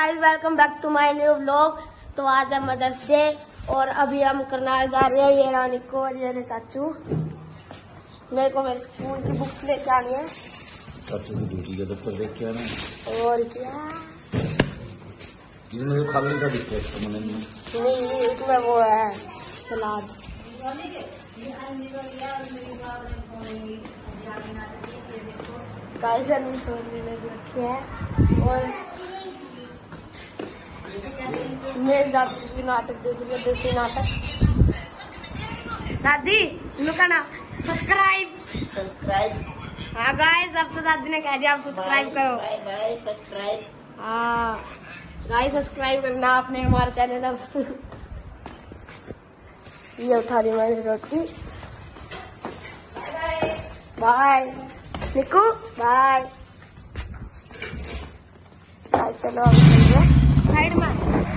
Guys, welcome back to my new vlog. तो आज है मदर्स डे और अभी हम करने जा रहे हैं ये रानी को और ये चाचू। मेरे को मेरे स्कूल की बुक्स लेके आनी है। चाचू की ड्यूटी का दफ्तर देख के आना और क्या इसमें तो खाली का दिखता है नहीं, इसमें वो है सलाद। गाइस रखी है और मेरे दादी की नाटक देख रही है, देसी नाटक। दादी लुका ना सब्सक्राइब। हाँ गाइस, अब तो दादी ने कह दिया आप सब्सक्राइब करो। सब्सक्राइब। हाँ गाइस, सब्सक्राइब करना आपने हमारे चैनल। अब ये उठा रही मैंने रोटी। Bye Niku, bye. चलो साइड में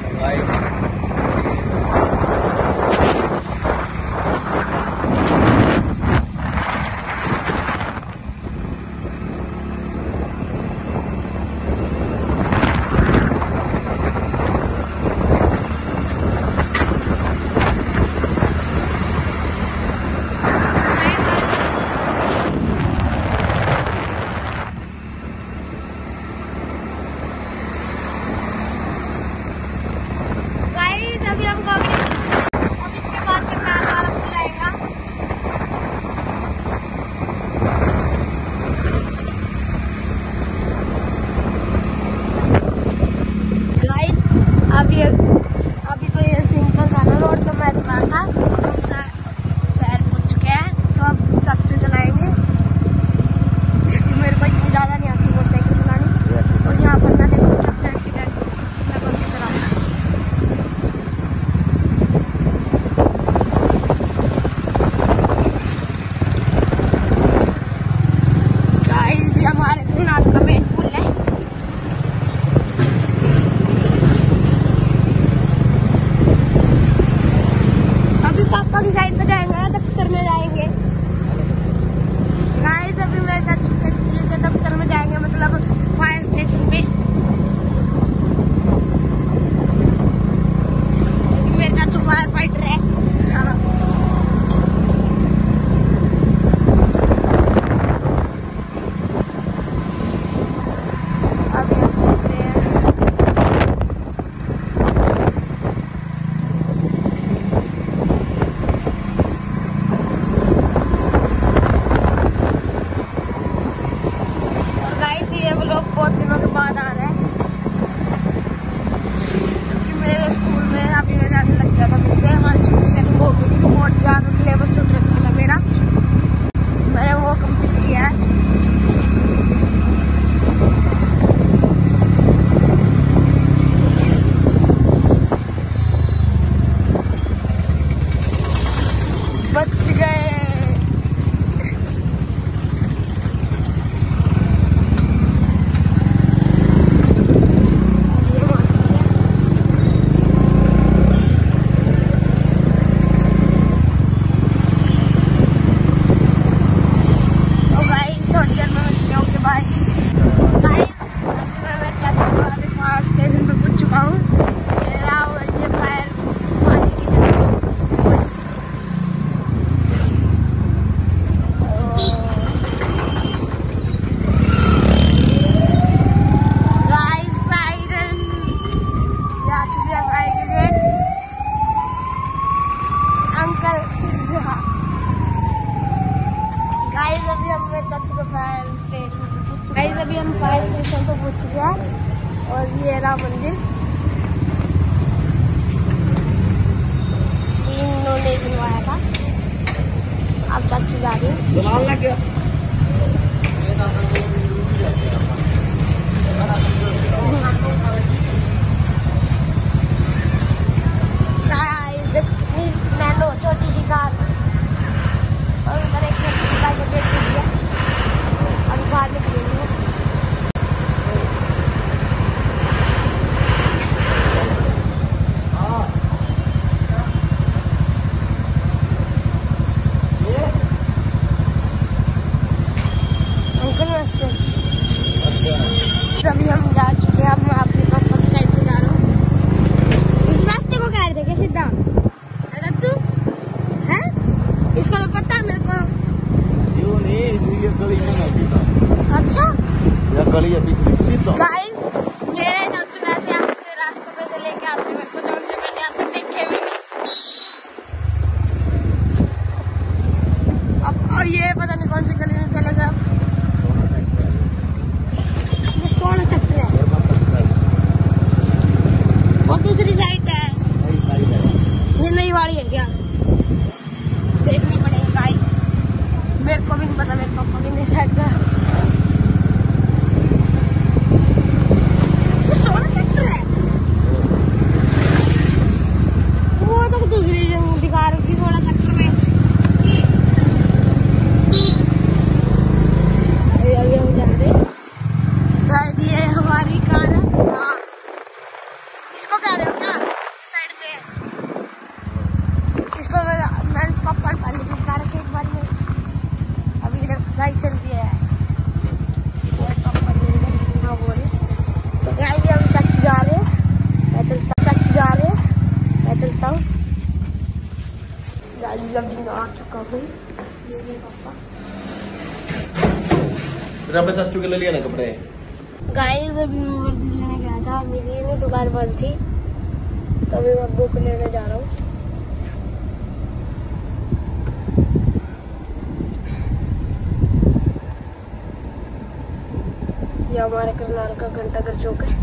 अभी तो ये सिंपल था ना रोड, तो मैं चला था। हम शहर पहुंच चुके हैं, तो अब चाचू चलाएंगे। मेरे को इतनी ज्यादा नहीं आती मोटरसाइकिल चलानी। और यहाँ पर ना देखो एक्सीडेंट मैं कौन सी चलाऊंगा। गाइस, ये हमारे नाट का मेन पुल है। पापा की साइड पे जाएंगे, दफ्तर में जाएंगे। गाइस, अभी मेरे चाचू के दफ्तर में जाएंगे, मतलब फायर स्टेशन पे। मेरे चाचू फायर फाइटर है। अभी हम चल रहे हैं। बहुत दिनों के बाद आ रहा है, क्योंकि मेरे स्कूल में अभी मैं जाने लग गया था। फिर से हमारी छुट्टी खत्म हो गई थी, बहुत ज्यादा सिलेबस छूट रखा था मेरा। मैंने वो कंप्लीट किया है। बच गए। स्टेशन पे पहुंच चुका हूँ। ये फायर पानी की गाइस, साइरन या अंकल। गाइस, अभी हम फायर स्टेशन पे पहुंच चुके हैं। और ये रहा मंदिर। इन्होंने बनवाया था। अब चाचू जा रही है। नैनो छोटी सी कार और उधर एक अब बाहर निकलेंगे। दूसरी साइड है, ये नई वाली है क्या? देखनी पड़ेगी गाइस, मेरे को भी नहीं पता, मेरे पापा की नहीं साइड का। ये 16 सेक्टर है, वो तो दूसरी जगह दिखा रही थी 16 सेक्टर में। अभी हम जा रहे, शायद ये हमारी कार है। हाँ, इसको कह रहे हो क्या? साइड पे इसको मैं पापा पहले दिखा रखे एक बार में। अभी इधर बाइक चल रही है, पापा हाँ बोले तो गाइस हम तक जा रहे हैं, मैं चलता हूँ गाइस। अभी आ चुका हूँ, ये मेरे पापा। रब चाचू के ले लिया ना कपड़े। गाइस अभी मैं वर्दी लेने गया था, मेरी नहीं दुकान बंद थी, तो अभी मैं बुक लेने जा रहा हूँ। ये हमारे करनाल का घंटाघर चौक है।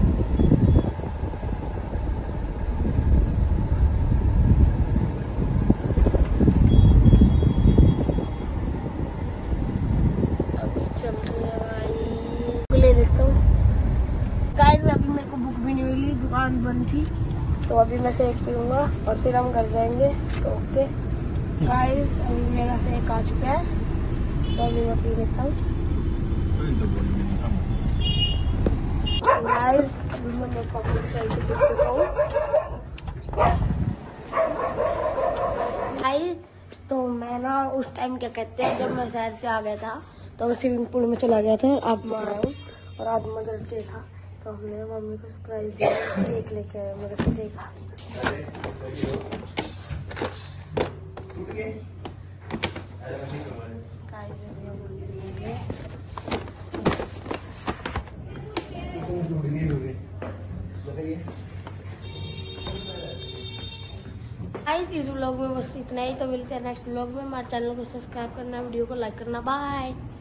अभी चल रही है, ले लेता हूँ गाइस। अभी मेरे को बुक भी नहीं मिली, दुकान बंद थी, तो अभी मैं शेक पीऊंगा और फिर हम घर जाएंगे। तो ओके गाइस, अभी मेरा शेक आ चुका है, तो अभी मैं पी लेता हूँ गाइस। अभी मैं मेरे पापा की साइड से पी चुका हूँ गाइस। तो मैं ना उस टाइम क्या कहते हैं, जब मैं शहर से आ गया था तो मैं स्विमिंग पूल में चला गया था, आप मार रहा हूँ, और आज मदर्स डे था, तो हमने मम्मी को सरप्राइज दिया, केक लेके आए मेरे बच्चे का। गाइस इस व्लॉग में बस इतना ही, तो मिलते हैं नेक्स्ट व्लॉग में। हमारे चैनल को सब्सक्राइब करना, वीडियो को लाइक करना, बाय।